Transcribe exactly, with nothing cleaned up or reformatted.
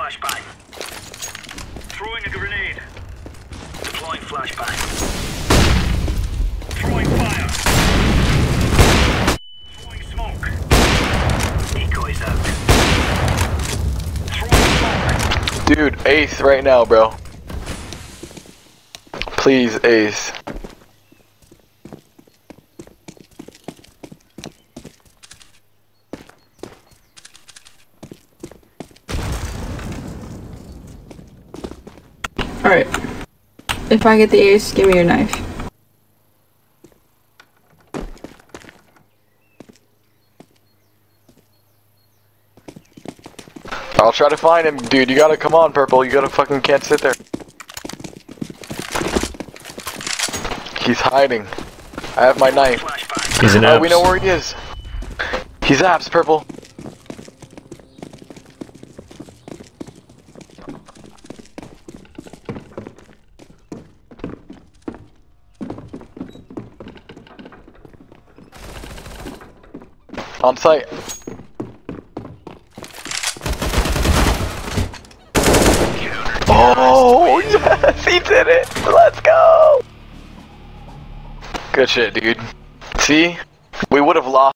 flashbang. Throwing a grenade. Deploying flashbang. Throwing fire. Throwing smoke. Decoys out. Throwing smoke. Dude, ace right now, bro. Please, ace. Alright. If I get the ace, give me your knife. I'll try to find him, dude. You gotta come on, Purple. You gotta fucking can't sit there. He's hiding. I have my knife. He's an Oh, apps. we know where he is. He's apps, Purple. On site. Oh, yes, he did it. Let's go. Good shit, dude. See? We would have lost.